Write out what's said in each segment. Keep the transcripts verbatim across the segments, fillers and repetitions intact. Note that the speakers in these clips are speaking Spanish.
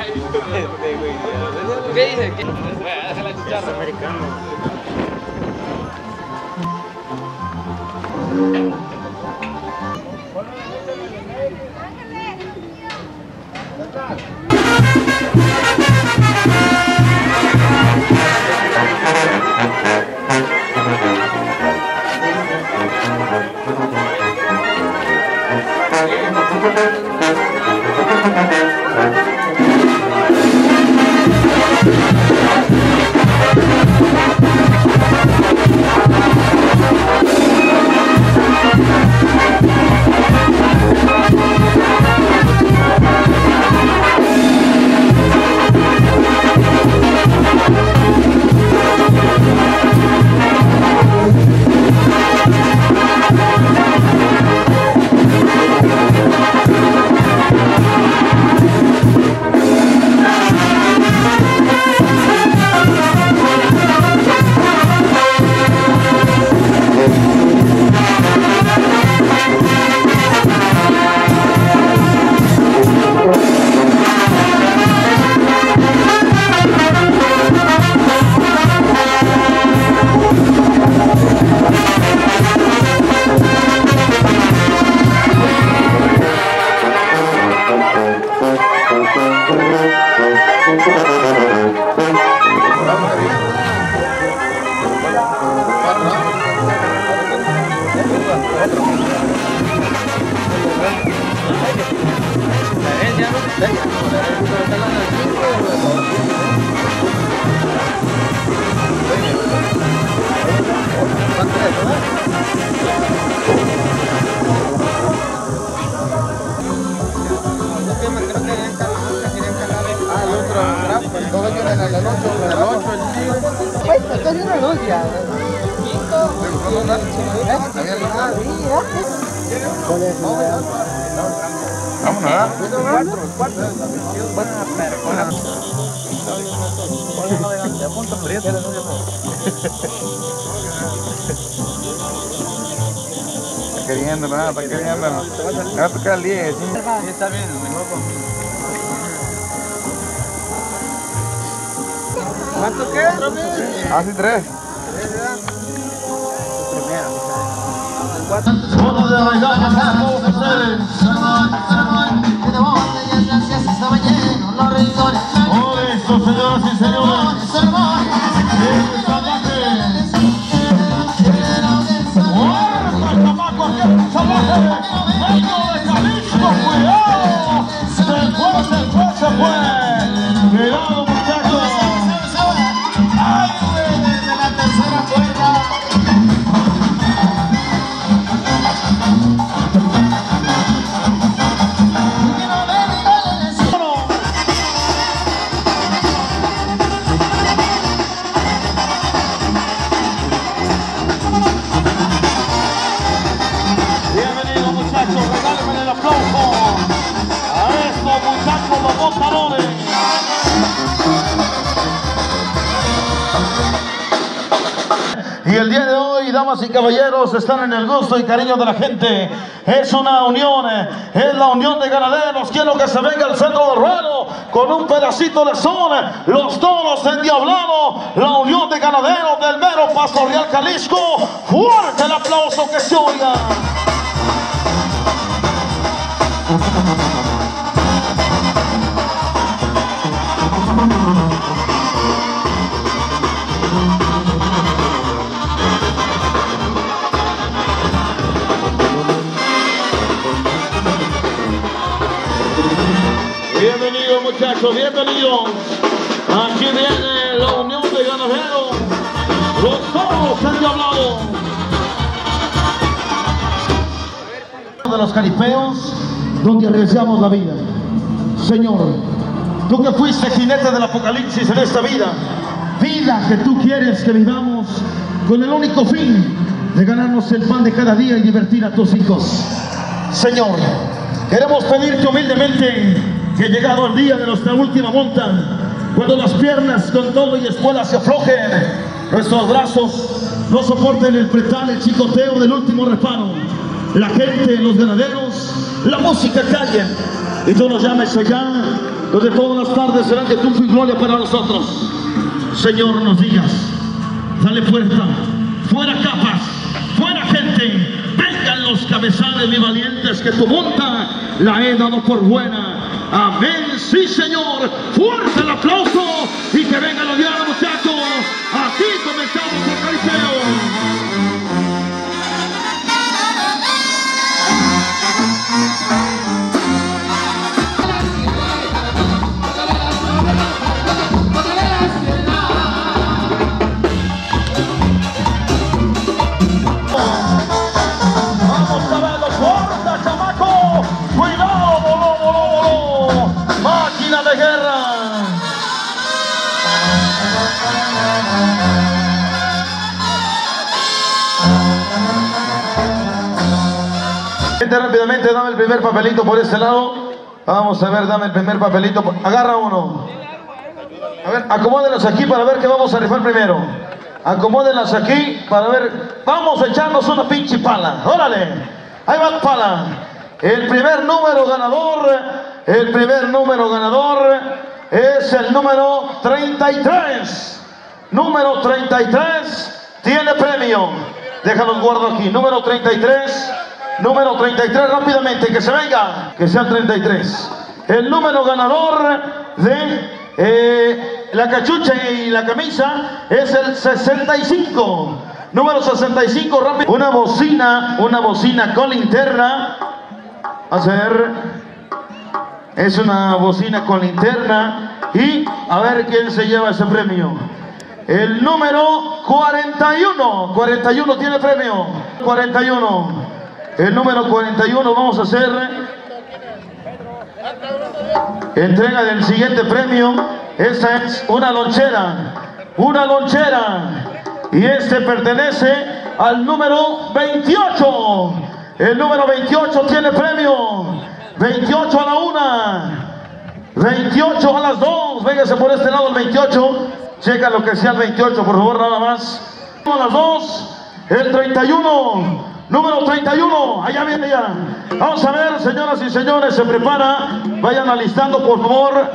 ¿Qué dice? ¿Qué? Deja la chicharra. Americano. Está queriendo, nada, está queriendo. Me va a tocar el diez. ¿Sí? Está bien, ¿cuánto qué? Ah, sí, tres. Uno de regalos para todos ustedes. Oh, eso, señoras y señores. El salvaje. ¡Muerto el chamaco! ¡El salvaje! ¡Vengo de Jalisco! ¡Cuidado! ¡Se fue, se fue, se fue! ¡Cuidado, muchachos! ¡Ay, desde la tercera cuerda! Y el día de hoy, damas y caballeros, están en el gusto y cariño de la gente. Es una unión, es la unión de ganaderos. Quiero que se venga al centro del ruedo con un pedacito de son. Los toros endiablados, la unión de ganaderos del mero Pasto Real Jalisco. Fuerte el aplauso que se oiga. Bienvenidos, muchachos, bienvenidos. Aquí viene la unión de ganaderos, los toros endiablados. De los caripeos, donde arriesgamos la vida. Señor, tú que fuiste jinete del apocalipsis en esta vida, vida que tú quieres que vivamos con el único fin de ganarnos el pan de cada día y divertir a tus hijos. Señor, queremos pedirte humildemente que llegado el día de nuestra última monta, cuando las piernas con todo y espuelas se aflojen, nuestros brazos no soporten el pretal, el chicoteo del último reparo, la gente, los ganaderos, la música callen y tú nos llames allá donde todas las tardes serán de triunfo y gloria para nosotros. Señor, nos digas, dale puerta, fuera capas, fuera gente, vengan los cabezales mi valientes, que tu monta la he dado por buena. Amén, sí Señor, fuerte el aplauso y que vengan los días, muchachos. Aquí comenzamos el caripeo. Rápidamente, dame el primer papelito por este lado. Vamos a ver, dame el primer papelito. Agarra uno. A ver, acomódenlos aquí para ver qué vamos a rifar primero. Acomódenlas aquí para ver. Vamos a echarnos una pinche pala. Órale, ahí va la pala. El primer número ganador, el primer número ganador es el número treinta y tres. Número treinta y tres tiene premio. Déjalos guardo aquí. Número treinta y tres. Número treinta y tres, rápidamente, que se venga, que sea el treinta y tres. El número ganador de eh, la cachucha y la camisa es el sesenta y cinco. Número sesenta y cinco, rápido. Una bocina, una bocina con linterna. A ver, es una bocina con linterna. Y a ver quién se lleva ese premio. El número cuarenta y uno. cuarenta y uno tiene premio. cuarenta y uno. El número cuarenta y uno, vamos a hacer entrega del siguiente premio. Esta es una lonchera, una lonchera, y este pertenece al número veintiocho. El número veintiocho tiene premio. veintiocho a la una, veintiocho a las dos. Véngase por este lado el veintiocho. Checa lo que sea el veintiocho, por favor, nada más. A las dos, el treinta y uno. Número treinta y uno, allá viene ya. Vamos a ver, señoras y señores, se prepara. Vayan alistando, por favor.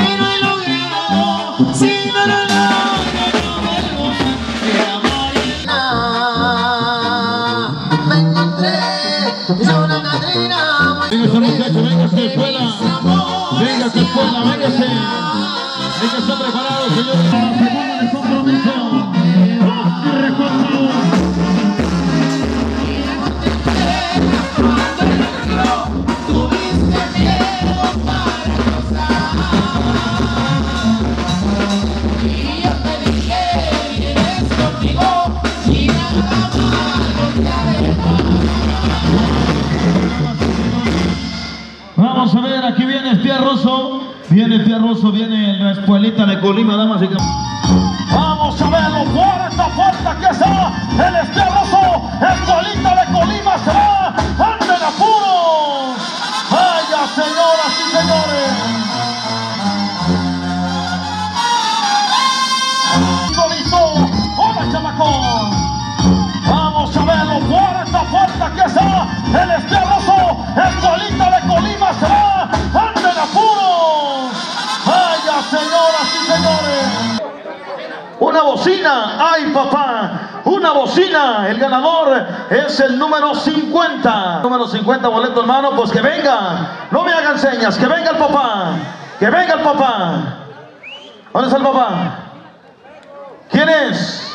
Véngase, muchachos, véngase que pueda. Véngase que pueda, véngase. Hay que estar preparados, señores. Semana de compromiso. Y recuerdo. Vamos a ver, aquí viene el Fierroso. Viene el Fierroso, viene la espuelita de Colima, damas y caballeros. Vamos a verlo, fuerza, fuerza, que está el Fierroso, espuelita de Colima se va, ¡ande en apuros! ¡Vaya, señoras y señores! ¡Listo! ¡Hola, chamacón! Vamos a verlo, fuerza, fuerza, que está el Fierroso, espuelita de Colima se va, ¡ande en apuros! ¡Vaya, señoras y señores! Una bocina, ¡ay papá! Una bocina, el ganador es el número cincuenta. Número cincuenta, boleto hermano, pues que venga. No me hagan señas, que venga el papá. Que venga el papá. ¿Dónde está el papá? ¿Quién es?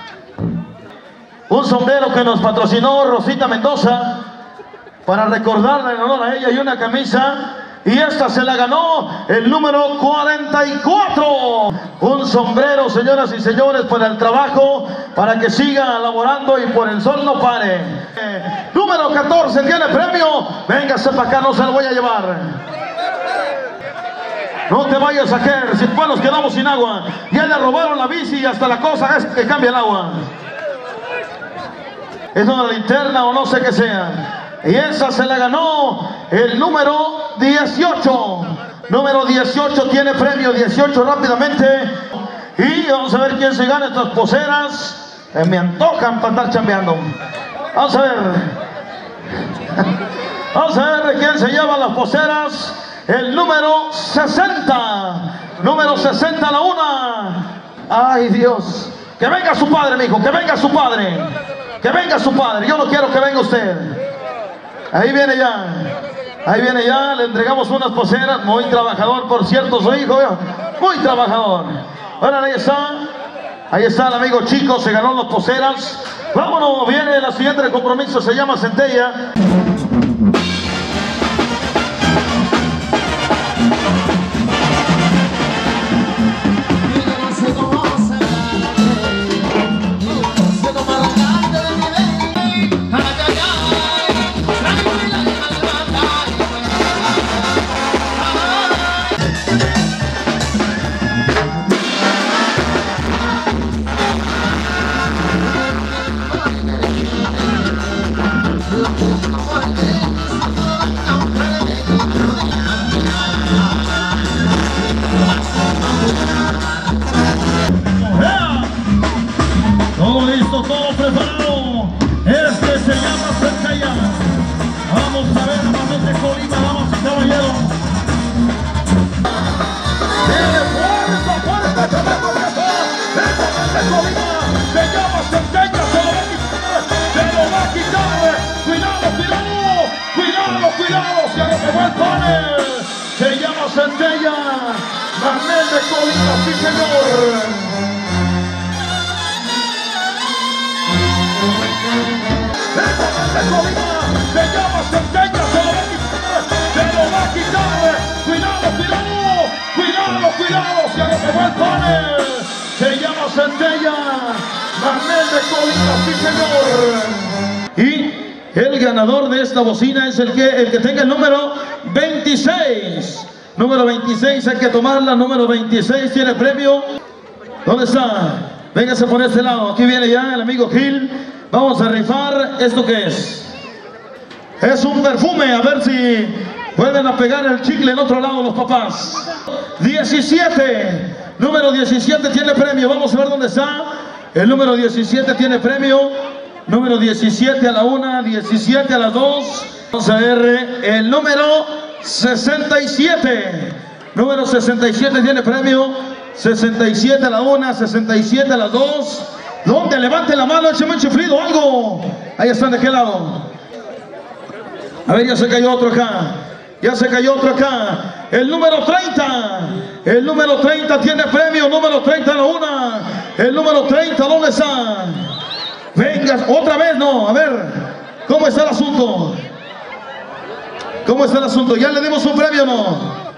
Un sombrero que nos patrocinó Rosita Mendoza para recordarle en honor a ella, y una camisa. Y esta se la ganó el número cuarenta y cuatro. Un sombrero, señoras y señores, para el trabajo, para que siga laborando y por el sol no pare. Eh, número catorce tiene premio. Véngase para acá, no se lo voy a llevar. No te vayas a caer, si después nos quedamos sin agua. Ya le robaron la bici y hasta la cosa es que cambia el agua. Es una linterna o no sé qué sea. Y esa se la ganó el número dieciocho. Número dieciocho tiene premio. dieciocho rápidamente. Y vamos a ver quién se gana estas poseras. Eh, me antojan para estar chambeando. Vamos a ver. Vamos a ver quién se lleva las poseras. el número sesenta. Número sesenta a la una. Ay, Dios. Que venga su padre, mijo, que venga su padre. Que venga su padre. Yo no quiero que venga usted. Ahí viene ya. Ahí viene ya. Le entregamos unas poseras. Muy trabajador, por cierto, su hijo. Muy trabajador. Ahora ahí está. Ahí está el amigo Chico. Se ganó las poseras. Vámonos. Viene la siguiente de compromiso. Se llama Centella. Todo listo, todo preparado. Este se llama Centella. Vamos a ver, vamos de Colima, damas y caballeros. Viene fuerza, fuerza, tremendo reto. Este de Colima se llama Centella. Se lo va a quitar, se lo va a quitar. Cuidado, cuidado, cuidado, cuidado. Se lo llevó el panel. Se llama Centella. Manuel de Colima, sí señor. De Colima, se llama Centella, se lo va a quitar, se lo va a quitar, cuidado, cuidado, cuidado, cuidado, se lo llevó el panel, se llama Centella, Manuel de Colima, sí señor. Y el ganador de esta bocina es el que, el que tenga el número veintiséis, número veintiséis, hay que tomarla, número veintiséis tiene premio. ¿Dónde está? Véngase por este lado, aquí viene ya el amigo Gil. Vamos a rifar, ¿esto qué es? Es un perfume, a ver si vuelven a pegar el chicle en otro lado los papás. diecisiete, número diecisiete tiene premio, vamos a ver dónde está. El número diecisiete tiene premio, número diecisiete a la una, diecisiete a las dos. Vamos a ver el número sesenta y siete, número sesenta y siete tiene premio, sesenta y siete a la una, sesenta y siete a las dos. ¿Dónde? Levante la mano, écheme un chiflido, algo. Ahí están, ¿de qué lado? A ver, ya se cayó otro acá. Ya se cayó otro acá. El número treinta. El número treinta tiene premio. Número treinta a la una. El número treinta, ¿dónde está? Venga, otra vez, no. A ver, ¿cómo está el asunto? ¿Cómo está el asunto? ¿Ya le dimos un premio o no?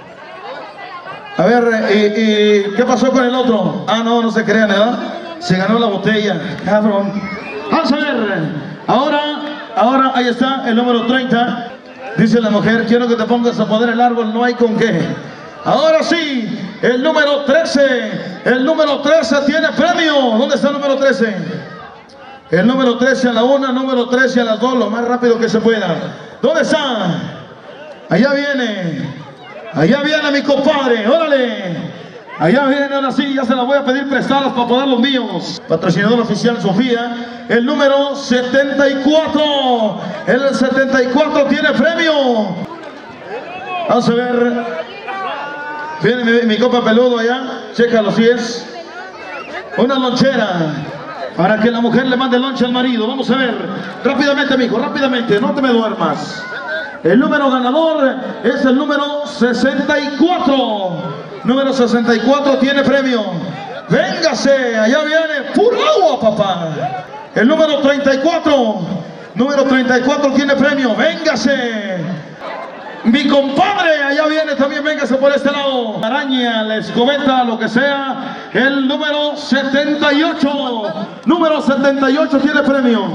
A ver, ¿y, y qué pasó con el otro? Ah, no, no se crean, ¿verdad? Se ganó la botella, cabrón. Vamos a ver. Ahora, ahora, ahí está el número treinta. Dice la mujer, quiero que te pongas a poner el árbol, no hay con qué. Ahora sí, el número trece. El número trece tiene premio. ¿Dónde está el número trece? El número trece a la una, número trece a las dos, lo más rápido que se pueda. ¿Dónde está? Allá viene. Allá viene mi compadre, órale. Allá vienen, ahora sí, ya se las voy a pedir prestadas para poder los míos. Patrocinador oficial Sofía. El número setenta y cuatro. El setenta y cuatro tiene premio. Vamos a ver. Viene mi, mi copa peludo allá. Chécalo si es. Una lonchera. Para que la mujer le mande lonche al marido. Vamos a ver. Rápidamente, mijo, rápidamente. No te me duermas. El número ganador es el número sesenta y cuatro. Número sesenta y cuatro tiene premio. Véngase, allá viene pura agua, papá. El número treinta y cuatro. Número treinta y cuatro tiene premio. Véngase. Mi compadre, allá viene también, véngase por este lado. Araña, la escobeta, lo que sea. El número setenta y ocho. Número setenta y ocho tiene premio.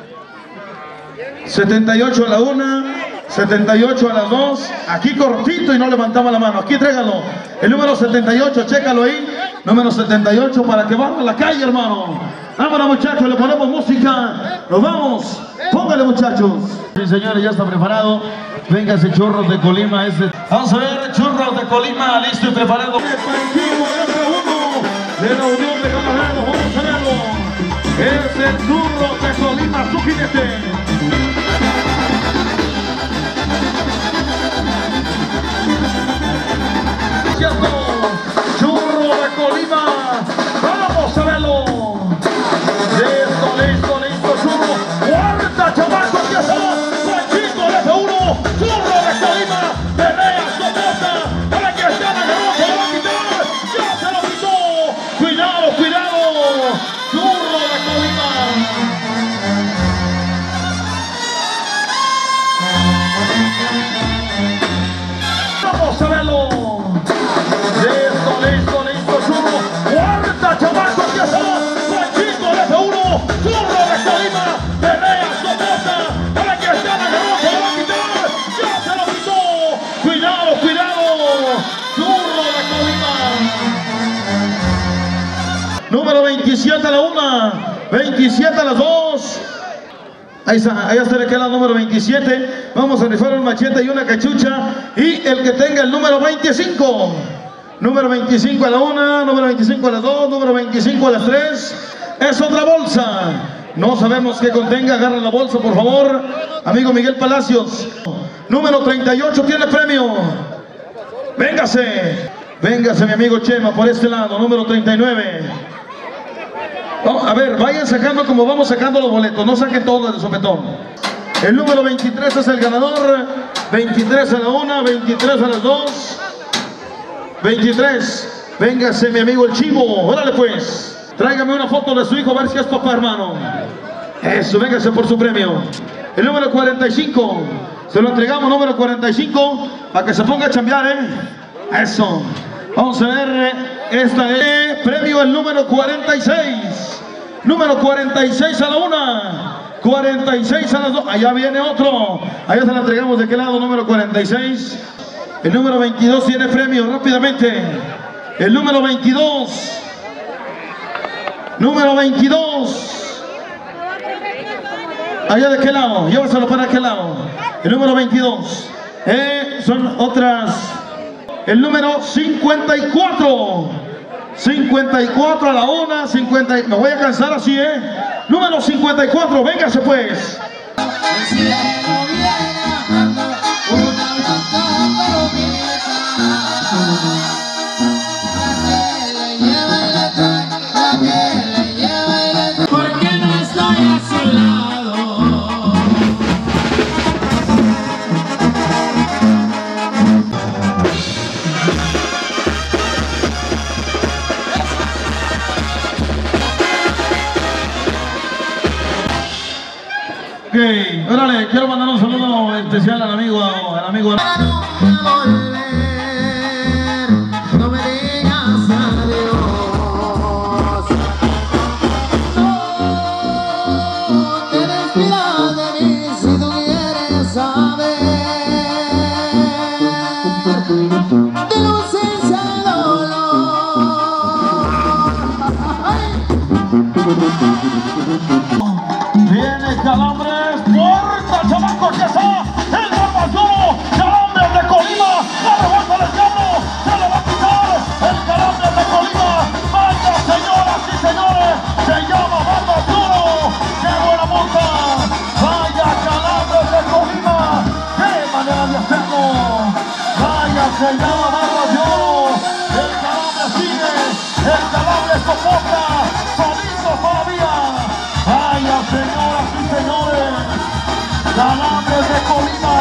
setenta y ocho a la una. setenta y ocho a las dos, aquí cortito y no levantamos la mano, aquí trégalo, el número setenta y ocho, chécalo ahí, número setenta y ocho para que vaya a la calle, hermano. Vámonos, muchachos, le ponemos música, nos vamos, póngale, muchachos. Sí, señores, ya está preparado, véngase, Churros de Colima, este. Vamos a ver, Churros de Colima, listo y preparado. El colectivo de la Unión de Camaradas, vamos a verlo, es el Churros de Colima, su jinete. listo, listo, zurro. Cuarta, chamaco, aquí está. Panchito de F uno, zurro de Colima. Pelea, soporta. Aquí está, la agarró, se lo va a quitar. Ya se lo quitó. Cuidado, cuidado. Zurro de Colima. Número veintisiete a la una, veintisiete a las dos. Ahí está, ahí está de aquel lado número veintisiete. Vamos a rifar un machete y una cachucha. Y el que tenga el número veinticinco. Número veinticinco a la una, número veinticinco a las dos, número veinticinco a las tres. Es otra bolsa. No sabemos qué contenga. Agarra la bolsa, por favor. Amigo Miguel Palacios. Número treinta y ocho tiene premio. Véngase. Véngase, mi amigo Chema, por este lado. Número treinta y nueve. Oh, a ver, vayan sacando como vamos sacando los boletos. No saquen todos de sopetón. El número veintitrés es el ganador. veintitrés a la una, veintitrés a las dos. veintitrés. Véngase, mi amigo el Chivo. Órale pues. Tráigame una foto de su hijo, a ver si es papá, hermano. Eso, véngase por su premio. El número cuarenta y cinco. Se lo entregamos, número cuarenta y cinco. Para que se ponga a chambear, ¿eh? Eso. Vamos a ver. Esta es premio el número cuarenta y seis. Número cuarenta y seis a la una. cuarenta y seis a las dos. Allá viene otro. Allá se lo entregamos de aquel lado, número cuarenta y seis. El número veintidós tiene premio rápidamente. El número veintidós. Número veintidós. Allá de aquel lado. Llévaselo para aquel lado. El número veintidós. Eh, son otras. El número cincuenta y cuatro. cincuenta y cuatro a la una. cincuenta. Me voy a cansar así, ¿eh? Número cincuenta y cuatro. Véngase pues. Ok, órale, quiero mandar un saludo especial al amigo, al amigo. No me digas adiós. No te despidas de mí si tú quieres saber de la ausencia de dolor. Viene Calambres, puerta, chamaco, que está el rapazuro, Calambres de Colima, la revuelta del diablo, se le va a quitar el Calambres de Colima. Vaya, señoras y señores, se llama Barbasuro, qué buena monta. Vaya, Calambres de Colima, qué manera de hacerlo. Vaya, se llama Barbasuro, el Calambres sigue, el Calambres soporta, solito todavía. Vaya, señoras y señores, Calambres de Colima.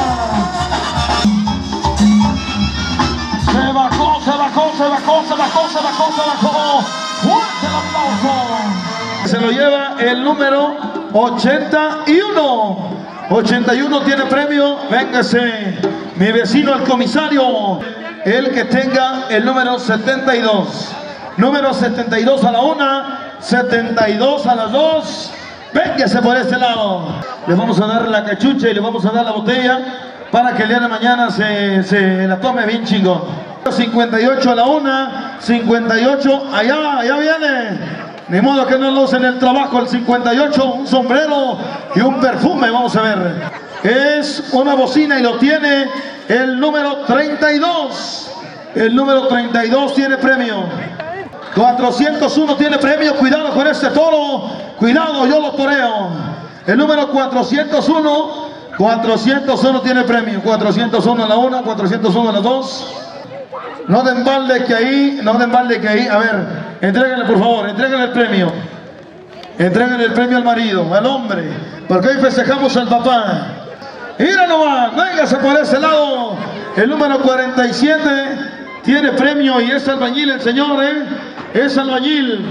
Se bajó, se bajó, se bajó, se bajó, se bajó, se bajó. ¡Fuerte el aplauso! Se lo lleva el número ochenta y uno. ochenta y uno tiene premio. Véngase, mi vecino el comisario. El que tenga el número setenta y dos. Número setenta y dos a la una. setenta y dos a las dos. Véngase por este lado. Les vamos a dar la cachucha y les vamos a dar la botella para que el día de mañana se, se la tome bien chingón. cincuenta y ocho a la una, cincuenta y ocho, allá, allá viene. Ni modo que no lo usen en el trabajo el cincuenta y ocho, un sombrero y un perfume, vamos a ver. Es una bocina y lo tiene el número treinta y dos. El número treinta y dos tiene premio. cuatrocientos uno tiene premio, cuidado con este toro, cuidado, yo lo toreo. El número cuatrocientos uno, cuatrocientos uno tiene premio, cuatrocientos uno a la una, cuatrocientos uno a las dos. No den balde que ahí, no den balde que ahí, a ver, entréguenle por favor, entréguenle el premio. Entréguenle el premio al marido, al hombre, porque hoy festejamos al papá. Mira nomás, véngase por ese lado. El número cuarenta y siete tiene premio y es albañil el señor, ¿eh? Es albañil.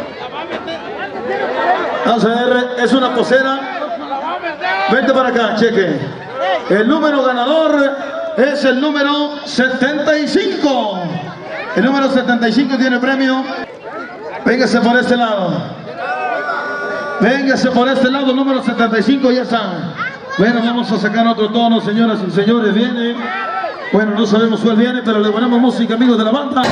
Vamos a ver, es una posera. Vente para acá, cheque. El número ganador es el número setenta y cinco. El número setenta y cinco tiene premio. Véngase por este lado. Véngase por este lado, el número setenta y cinco ya está. Bueno, vamos a sacar otro tono, señoras y señores. Viene. Bueno, no sabemos cuál viene, pero le ponemos música, amigos de la banda.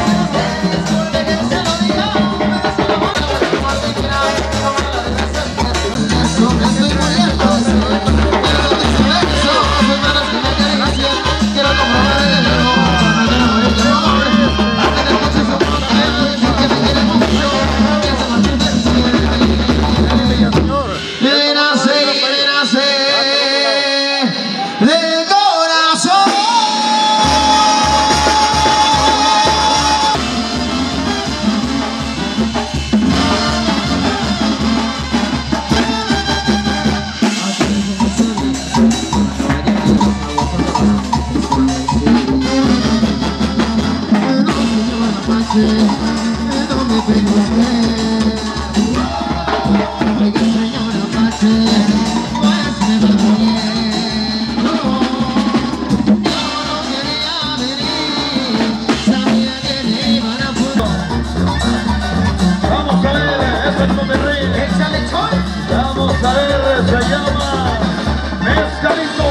Vamos a ver, se llama Mezcalito.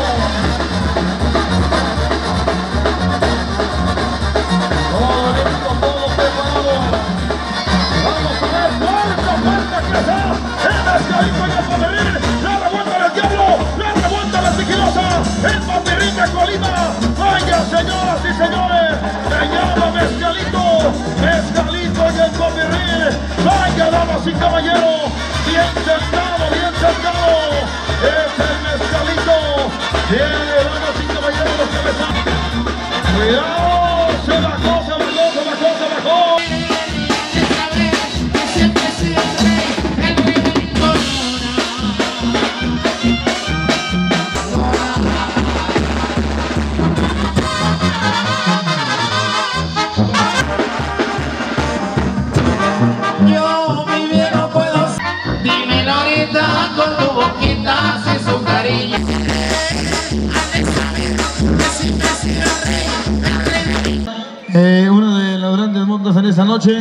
Todo listo, todo preparado. Vamos a ver cuánta falta que da. El Mezcalito y el Paperrín. La revuelta del diablo, la revuelta la sigilosa. El Paperrín de Colima. Vaya, señoras y señores, se llama Mezcalito. Mezcalito y el Paperrín. Vaya, damas y caballeros. Bien sentado, bien sentado. Es el Mezcalito. Viene, damas y caballeros, que me sale. Cuidado, se bajó, se bajó, se bajó, se bajó. Yo, mi viejo, puedo. Dímelo ahorita con tu boquita, sin su cariño. Eh, uno de los grandes mundos en esa noche.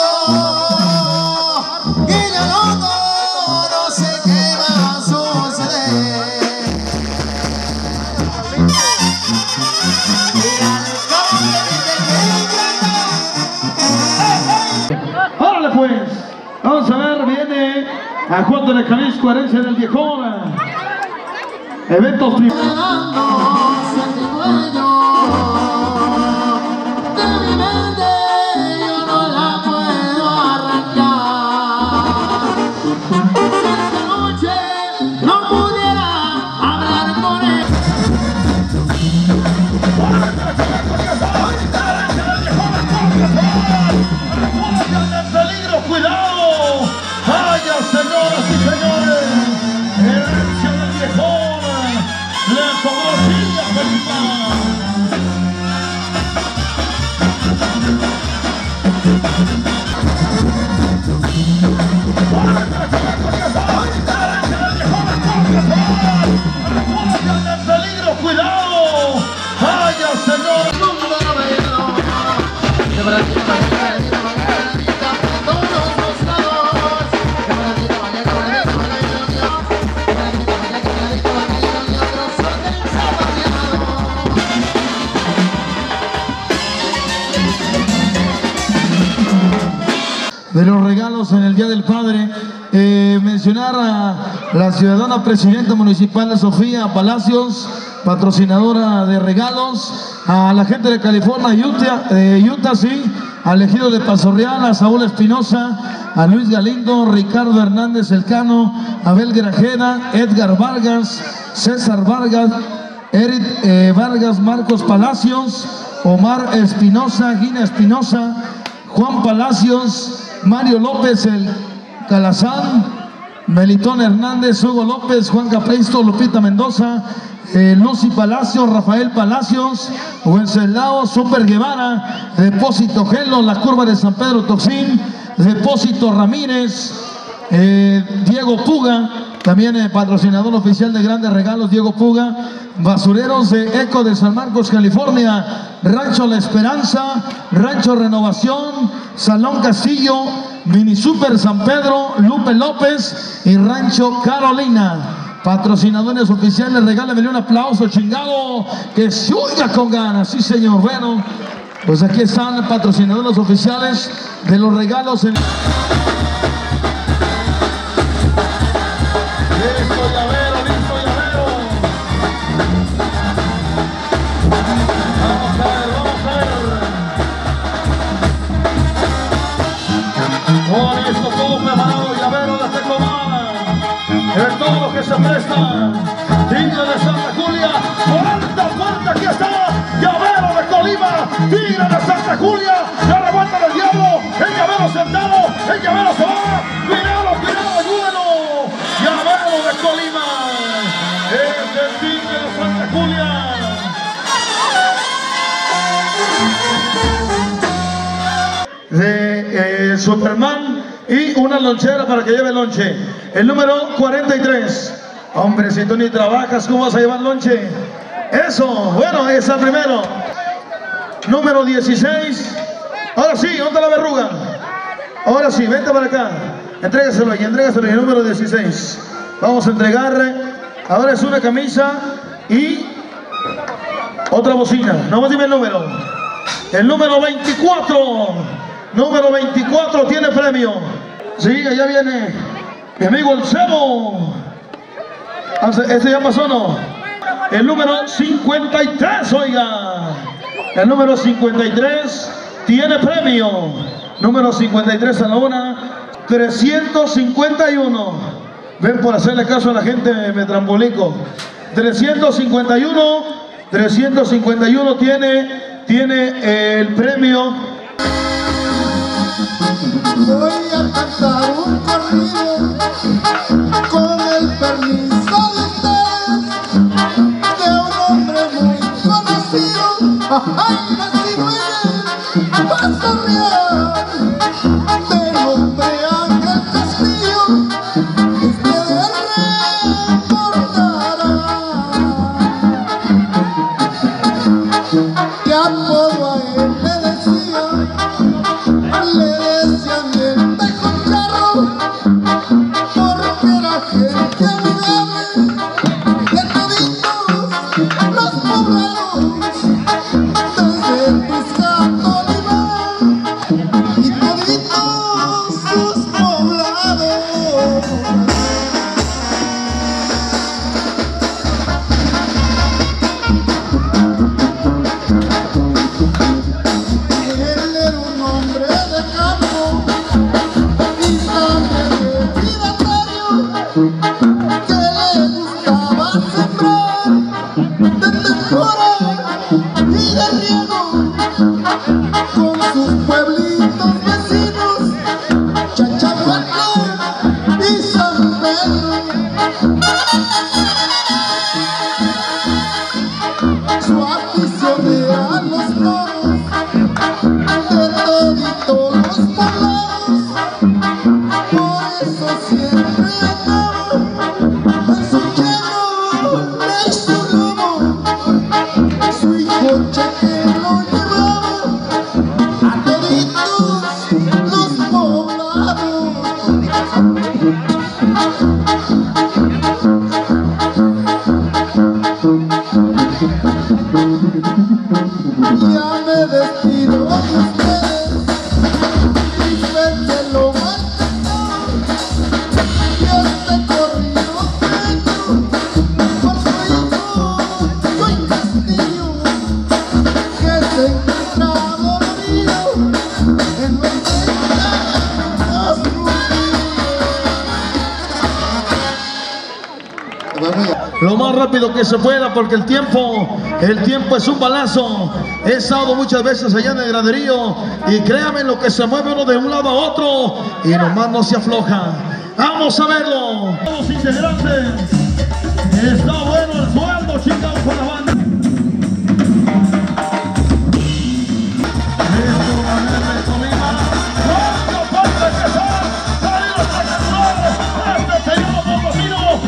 ¡Órale pues! Vamos a ver, viene a Juan de Jalisco, herencia del viejón. Eventos privados. De los regalos en el Día del Padre, eh, mencionar a la ciudadana presidenta municipal de Sofía Palacios, patrocinadora de regalos, a la gente de California, Utah, eh, Utah sí, al ejido de Paso Real, a Saúl Espinosa, a Luis Galindo, Ricardo Hernández Elcano, Abel Grajeda, Edgar Vargas, César Vargas, Eric eh, Vargas, Marcos Palacios, Omar Espinosa, Gina Espinosa, Juan Palacios, Mario López el Calazán, Melitón Hernández, Hugo López, Juan Capristo, Lupita Mendoza, eh, Lucy Palacios, Rafael Palacios, Wenceslao, Super Guevara, Depósito Gelo, La Curva de San Pedro Toxín, Depósito Ramírez, eh, Diego Puga, También el patrocinador oficial de Grandes Regalos, Diego Puga. Basureros de Eco de San Marcos, California. Rancho La Esperanza, Rancho Renovación, Salón Castillo, Mini Super San Pedro, Lupe López y Rancho Carolina. Patrocinadores oficiales, regálenme un aplauso, chingado, que se oiga con ganas, sí señor. Bueno, pues aquí están patrocinadores oficiales de los regalos en... Listo, llavero, listo, llavero. Vamos a ver, vamos a ver. Oh, listo, todo preparado, llavero de Tecomán. De todo lo que se presta. Tigre de Santa Julia. Fuerte, fuerte, aquí está. Llavero de Colima. Tigre de Santa Julia. La revuelta del diablo. El llavero sentado. El llavero se va. Cuidado, cuidado, ayúdenlo. Llavero de Colima. Es el Tigre de Santa Julia. De eh, Superman. Y una lonchera para que lleve lonche. El número cuarenta y tres. Hombre, si tú ni trabajas, ¿cómo vas a llevar lonche? Eso, bueno, ahí está el primero. Número dieciséis. Ahora sí, ¿dónde está la verruga? Ahora sí, vente para acá. Entrégaselo ahí, entrégaselo ahí, el número dieciséis. Vamos a entregarle. Ahora es una camisa y otra bocina. No más dime el número. El número veinticuatro. Número veinticuatro tiene premio. Sí, allá viene mi amigo el Cebo. ¿Este ya pasó o no? El número cincuenta y tres, oiga. El número cincuenta y tres tiene premio. Número cincuenta y tres a la una. trescientos cincuenta y uno. Ven por hacerle caso a la gente de Trambulico. trescientos cincuenta y uno. trescientos cincuenta y uno tiene, tiene el premio. Voy a cantar un corrido con el permiso de ustedes, de un hombre muy conocido, ay, nacido en el Paso Real, del hombre Ángel Castillo, ustedes recordarán que apodo a él le decía, le decían el Tejocharro, porque era gente amigable de toditos los poblados, desde el Piscato Limón y toditos sus poblados. Él era un hombre de campo y también de vidatario, que le gustaba sembrar de temporada y de riego con sus pueblitos vecinos, Chachahuaca y San Pedro. Su afición era los toros de toditos los poblados, por eso siempre andaba en su Chevrolet y su Lobo, su hijo Cheque lo llevaba a toditos los poblados. Ya me despido de ustedes, disfrútenlo más y este corrido tengo por su hijo Soy Castillo, que se encuentra dormido en los tejados rubios. Lo más rápido que se pueda, porque el tiempo, el tiempo es un balazo. He estado muchas veces allá en el graderío y créanme lo que se mueve uno de un lado a otro y nomás no se afloja. Vamos a verlo. Los integrantes. Está bueno el sueldo, chicos, con la banda. Esto va a ver de Colima. ¡Cuánto padre que son! ¡Salido espectacular! ¡Este señor Potosino!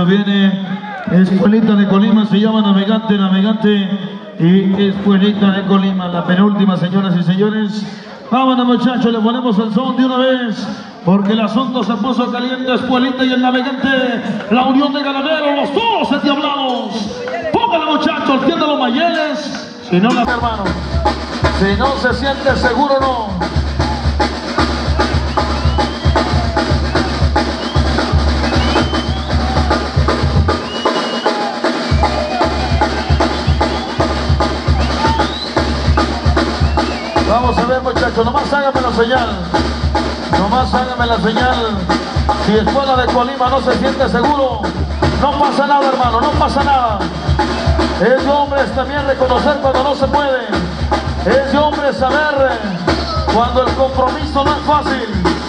Eso viene Escuelita de Colima, se llama Navegante, Navegante y Escuelita de Colima, la penúltima, señoras y señores. Vámonos, muchachos, le ponemos el son de una vez, porque el asunto se puso caliente. Escuelita y el Navegante, la unión de ganaderos, los toros endiablados. Póngale, muchachos, tienda los mayeles. Si no, la hermano, si no se siente seguro, no. Vamos a ver, muchachos, nomás háganme la señal. Nomás háganme la señal. Si Escuela de Colima no se siente seguro, no pasa nada, hermano, no pasa nada. Es de hombres también reconocer cuando no se puede. Es de hombres saber cuando el compromiso no es fácil.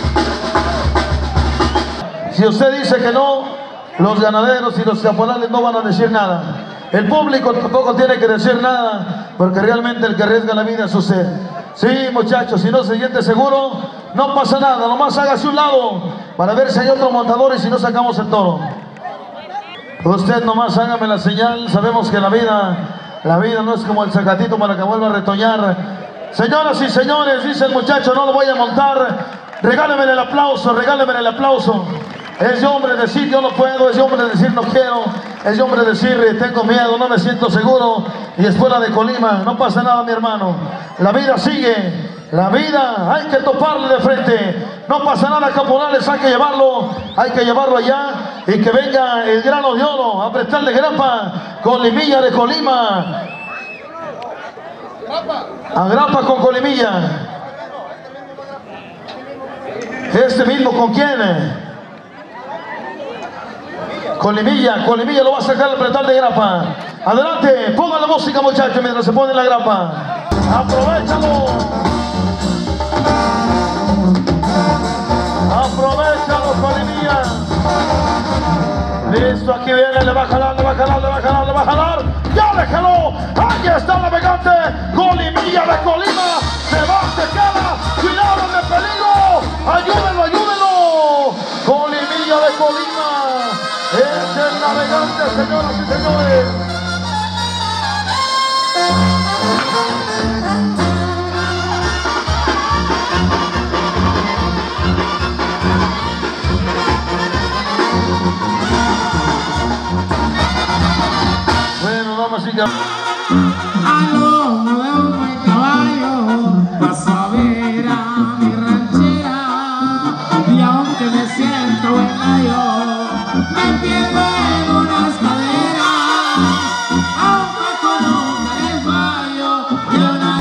Si usted dice que no, los ganaderos y los caporales no van a decir nada. El público tampoco tiene que decir nada, porque realmente el que arriesga la vida es usted. Sí, muchachos, si no se siente seguro, no pasa nada, nomás hágase un lado para ver si hay otro montador y si no sacamos el toro. Usted nomás hágame la señal. Sabemos que la vida, la vida no es como el zacatito para que vuelva a retoñar. Señoras y señores, dice el muchacho, no lo voy a montar. Regálenme el aplauso, regálenme el aplauso. Es de hombre decir yo no puedo, es de hombre decir no quiero, es de hombre decir tengo miedo, no me siento seguro. Y Escuela de Colima, no pasa nada, mi hermano. La vida sigue, la vida hay que toparle de frente. No pasa nada, caporales, hay que llevarlo, hay que llevarlo allá y que venga el grano de oro a prestarle grapa. Colimilla de Colima. A grapa con Colimilla. Este mismo, ¿con quién? Colimilla, Colimilla lo va a sacar al pretal de grapa. Adelante, pongan la música, muchachos, mientras se pone la grapa. Aprovechalo. Aprovechalo, Colimilla. Listo, aquí viene, le va a jalar, le va a jalar, le va a jalar, le va a jalar. ¡Ya le jaló! ¡Aquí está el Navegante! Colimilla de Colima. Se va, se queda. ¡Cuidado de peligro! ¡Ayúdenlo, ayúdenlo! Colimilla de Colima. Es el Navegante, señoras y señores. Bueno, vamos a ir a... A lomo de un buen caballo paso a ver a mi ranchera, y aunque me siento buen gallo, me pierdo en unas caderas, aunque con un desmayo y una...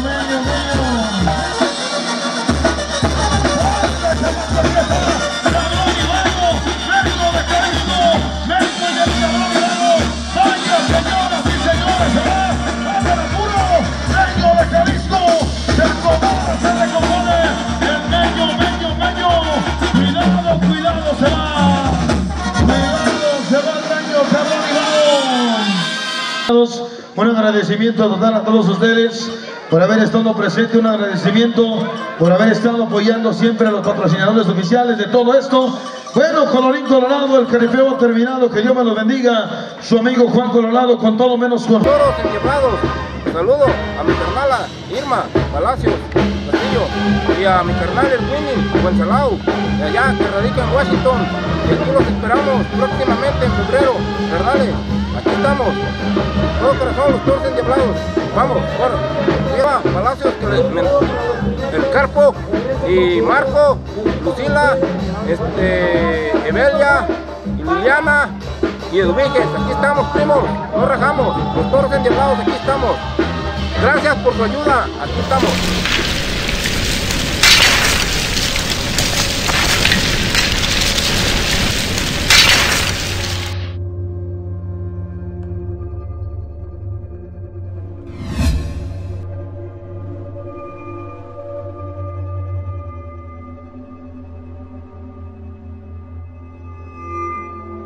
Un agradecimiento total a todos ustedes por haber estado presente, un agradecimiento por haber estado apoyando siempre a los patrocinadores oficiales de todo esto. Bueno, colorín colorado, el caripeo ha terminado, que Dios me lo bendiga. Su amigo Juan Colorado con todo menos con... Toros endiablados. Saludo a mi carnala Irma Palacios Castillo y a mi carnal el Winning Gonzalao, de allá que radica en Washington. Y aquí los esperamos próximamente en febrero. Carnales, aquí estamos. Todo corazón, los toros endiablados. Vamos, por Irma Palacios, que les, el Carpo y Marco, Lucila, este, Evelia y Liliana y Eduviges. Aquí estamos, primos, no rajamos. Los toros endiablados, aquí estamos. Gracias por su ayuda, aquí estamos.